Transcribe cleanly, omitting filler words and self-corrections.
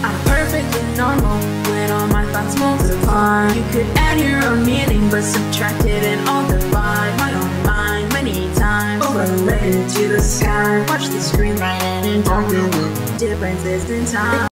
I'm perfectly normal when all my thoughts multiply. You could add your own meaning but subtract it and all divide my own mind many times. Overlaid to the sky. Watch the screen right and don't know what difference is in time.